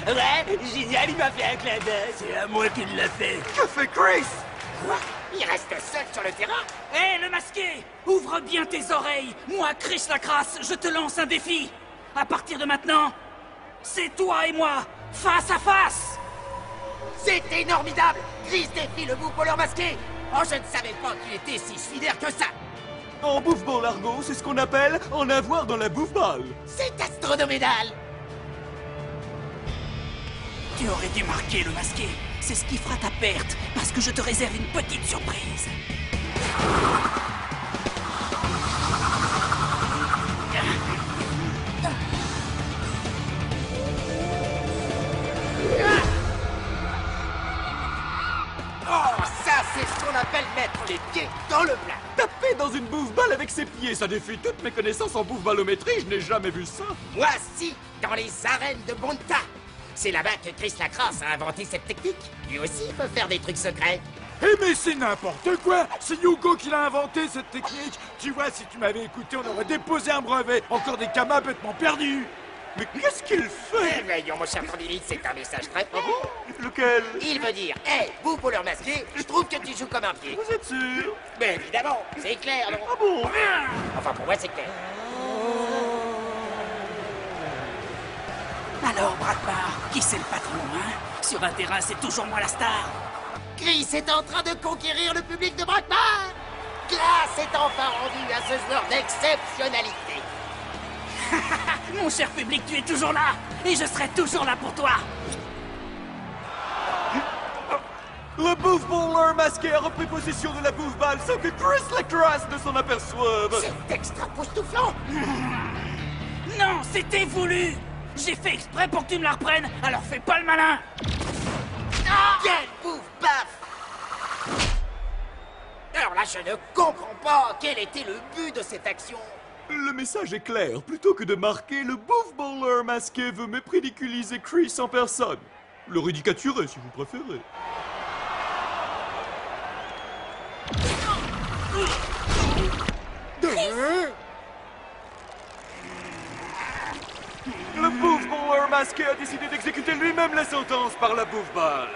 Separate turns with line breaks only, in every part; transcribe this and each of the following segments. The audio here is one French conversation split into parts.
Ouais, génial, il m'a fait un clin d'œil. C'est à moi qu'il l'a fait.
Que fait Chris?
Quoi? Il reste seul sur le terrain?
Hé, le masqué! Ouvre bien tes oreilles! Moi, Chris Lacrasse, je te lance un défi! À partir de maintenant, c'est toi et moi, face à face!
C'est énormidable! Chris défie le bouffe-voleur masqué! Oh, je ne savais pas qu'il était si solidaire que ça!
En bouffe-ball argot, c'est ce qu'on appelle en avoir dans la bouffe-balle.
C'est astronomédal!
Tu aurais dû marquer le masqué. C'est ce qui fera ta perte, parce que je te réserve une petite surprise.
Oh, ça, c'est ce qu'on appelle mettre les pieds dans le plat!
Taper dans une bouffe-balle avec ses pieds, ça défie toutes mes connaissances en bouffe-ballométrie, je n'ai jamais vu ça.
Moi, si, dans les arènes de Bonta! C'est là-bas que Chris Lacrasse a inventé cette technique. Lui aussi peut faire des trucs secrets.
Eh mais c'est n'importe quoi! C'est Yugo qui l'a inventé cette technique! Tu vois, si tu m'avais écouté, on aurait déposé un brevet! Encore des camas bêtement perdus!
Mais qu'est-ce qu'il fait?
Voyons, mon cher Tandilite, c'est un message très profond.
Lequel?
Il veut dire, hé, vous pour leur masquer, je trouve que tu joues comme un pied.
Vous êtes sûr?
Mais évidemment, c'est clair, non?
Ah bon?
Enfin, pour moi, c'est clair.
Alors, Brakbar, qui c'est le patron, hein? Sur un terrain, c'est toujours moi la star.
Chris est en train de conquérir le public de Brakbar. Grâce est enfin rendue à ce joueur d'exceptionnalité.
Mon cher public, tu es toujours là, et je serai toujours là pour toi.
Le bouffe-baller masqué a repris possession de la bouffe-balle sans que Chris Lacrasse ne s'en aperçoive.
C'est extra-poustouflant.
Non, c'était voulu. J'ai fait exprès pour que tu me la reprennes, alors fais pas le malin.
Quel bouffe-baf! Alors là, je ne comprends pas quel était le but de cette action.
Le message est clair. Plutôt que de marquer, le bouffe-baller masqué veut mépridiculiser Chris en personne. Le ridicaturer, si vous préférez. Le bouffe-baller masqué a décidé d'exécuter lui-même la sentence par la bouffe-balle.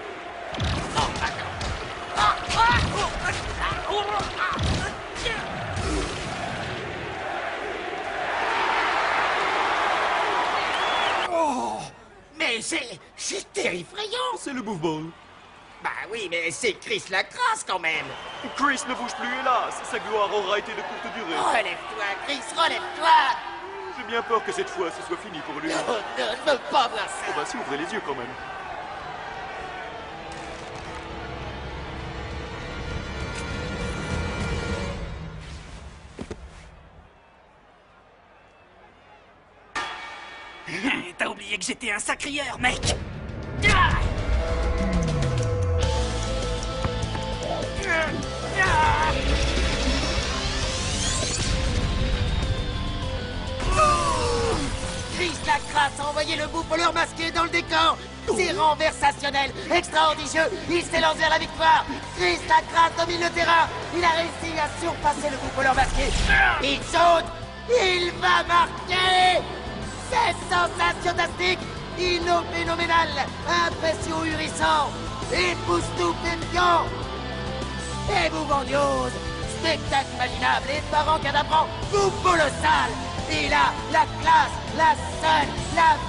Mais c'est terrifiant.
C'est le bouffe-ball.
Bah oui, mais c'est Chris Lacrasse quand même.
Chris ne bouge plus, hélas. Sa gloire aura été de courte durée.
Relève-toi, Chris, relève-toi.
J'ai bien peur que cette fois, ce soit fini pour lui.
Oh, non, je veux pas voir ça.
Oh bah si, ouvrez les yeux quand même.
T'as oublié que j'étais un sacrieur, mec.
Chris Lacrasse a envoyé le bouffe-voleur masqué dans le décor. C'est renversationnel, extraordinaire. Il s'est lancé vers la victoire. Chris Lacrasse domine le terrain. Il a réussi à surpasser le bouffe-voleur masqué. Il saute. Il va marquer. C'est sensationnastique, phénoménal, impression ahurissant, époustouflant, émouvant-grandiose, spectacle imaginable, effarant, cadavrant, bouffe colossal. Et là, la classe, la seule, la